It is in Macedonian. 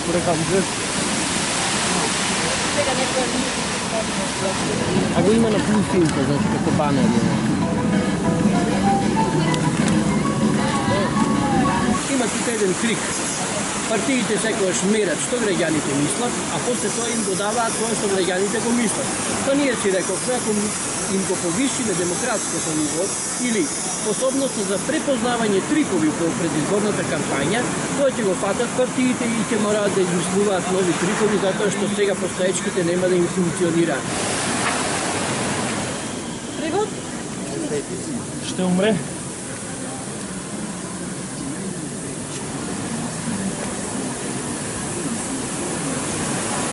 А го има на плюсинка, значи како банер. Има тук еден трик. Партиите секогаш мерат што граѓаните мислат, а после тоа им додаваат тоа што граѓаните го мислат. Па ние си рековме, ако им го повишиме демократското ниво или способноста за препознавање трикови по предизборната кампања, тоа ќе го фатат партиите и ќе мораат да измислуваат нови трикови затоа што сега постоечките нема да им функционираат. Ще умре.